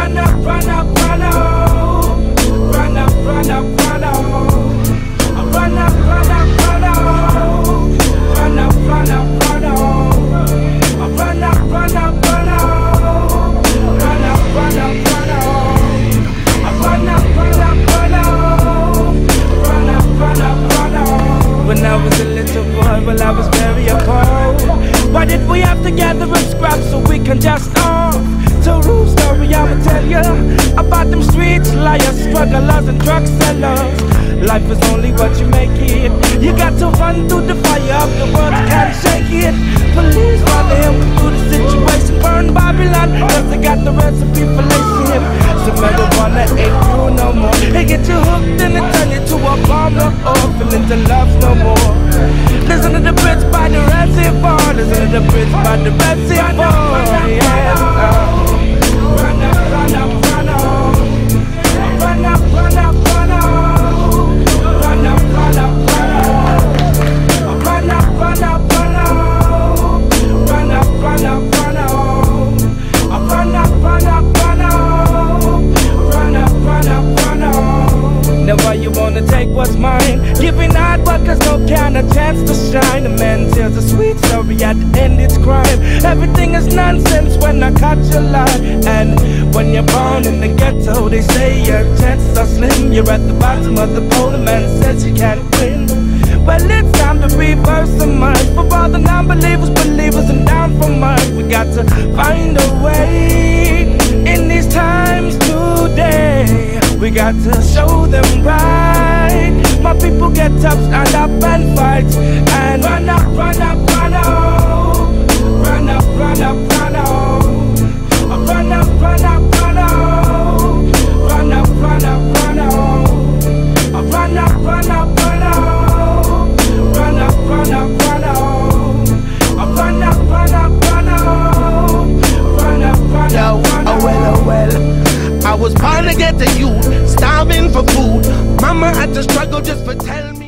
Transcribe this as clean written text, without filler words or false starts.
Run up, run up, run up. Run up, run up, run up. Run up, run up, run up. Run up, run up, run up. Run up, run up, run up. Run up, run up, run up. Run up, run up, run up. Run up, run up, run up. When I was a little boy, well I was very appalled. Why did we have to gather up scraps so we can just to rule story I'ma tell ya about them streets, liars, strugglers and drug sellers. Life is only what you make it. You got to run through the fire of the world, can't shake it. Police wanna help me through the situation. Burn Babylon, cause they got the recipe for lacing him. So marijuana ain't you no more. It get you hooked and it turn you to a bomb no more. Feeling the love no more. Listen to the bridge by the reservoir. Listen to the bridge by the reservoir. Yes, run up, run up, run up. Run up, run up, run up. Run up, run up, run up. Run up, run up, run up. Run up, run up, run up. Run up, run up, run up. Run up, run up, run up. Now why you wanna take what's mine? Giving hard workers no kind of chance to shine. A man tells a sweet story, at the end it's crime. Everything is nonsense when I catch a lie. And when you're born in the ghetto, they say your chances are slim. You're at the bottom of the pole, the man says you can't win. Well, it's time to reverse the mind. For all the non-believers, believers, and down from earth, we got to find a way in these times today. We got to show them right. My people get up, stand up and fight. And run up, run up, run up. Run up, run up, run up. Run up, run up, run up. Run up, run up, run up. Run up, run up, run up. Run up, run up, run up. Run up, run up, run up. Run up, run up, run up. Oh well. I was born to get the youth, starving for food. Mama had to struggle just for telling me.